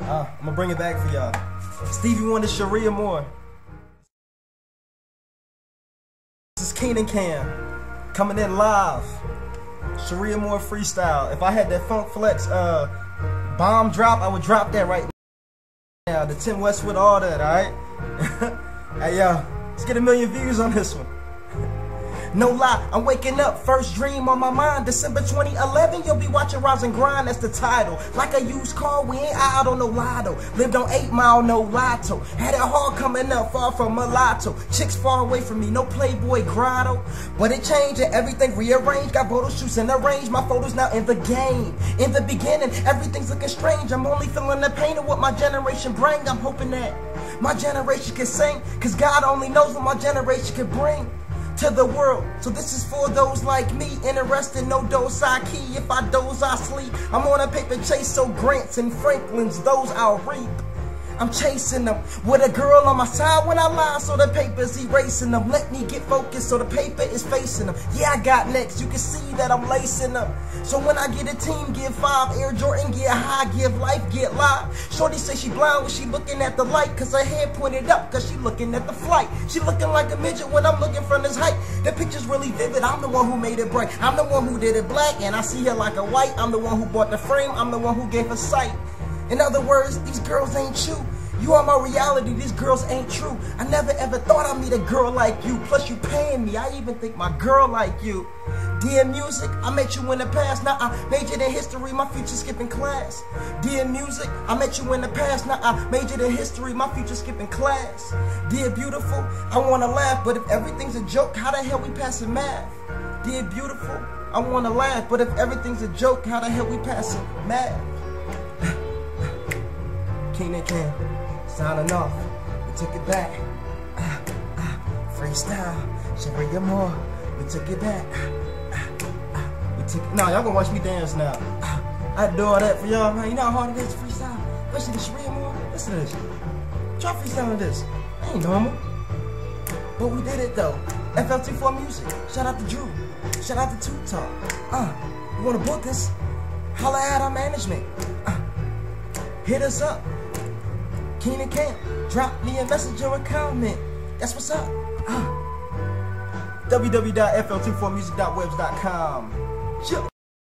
I'm gonna bring it back for y'all. Stevie Wonder, Sharia Moore. This is Keenan Cam coming in live. Sharia Moore freestyle. If I had that Funk Flex bomb drop, I would drop that right now. The Tim Westwood, all that, alright? Hey, yo, let's get 1 million views on this one. No lie, I'm waking up, first dream on my mind. December 2011, you'll be watching Rise and Grind, that's the title. Like a used car, we ain't out on no lotto. Lived on 8 Mile, no lotto. Had it hard coming up, far from mulatto. Chicks far away from me, no Playboy grotto. But it changed and everything rearranged. Got photo shoots in the range, my photos now in the game. In the beginning, everything's looking strange. I'm only feeling the pain of what my generation bring. I'm hoping that my generation can sing, cause God only knows what my generation can bring to the world. So this is for those like me, interested, no dose I key. If I doze, I sleep. I'm on a paper chase, so Grants and Franklins, those I'll reap. I'm chasing them with a girl on my side when I lie, so the paper's erasing them. Let me get focused so the paper is facing them. Yeah, I got next, you can see that I'm lacing them. So when I get a team, give 5, Air Jordan, get high, give life, get live. Shorty say she blind when she looking at the light, cause her head pointed up, cause she looking at the flight. She looking like a midget when I'm looking from this height. The picture's really vivid, I'm the one who made it bright. I'm the one who did it black, and I see her like a white. I'm the one who bought the frame, I'm the one who gave her sight. In other words, these girls ain't you. You are my reality, these girls ain't true. I never ever thought I'd meet a girl like you. Plus you paying me, I even think my girl like you. Dear music, I met you in the past. Now I majored in history, my future skipping class. Dear music, I met you in the past. Now I majored in history, my future skipping class. Dear beautiful, I wanna laugh, but if everything's a joke, how the hell we passing math? Dear beautiful, I wanna laugh, but if everything's a joke, how the hell we passing math? Keenan Cam, signing off, we took it back. Freestyle, Sharia Moore, we took it back. We took it. Nah, y'all gonna watch me dance now. I do all that for y'all, man. You know how hard it is to freestyle, especially the Sharia Moore. Listen to this. Try freestyling this. That ain't normal. But we did it though. FL24 Music. Shout out to Drew. Shout out to Two Talk. You wanna book us? Holla at our management. Hit us up. Keenan Cam, drop me a message or a comment. That's what's up. www.fl24music.webs.com.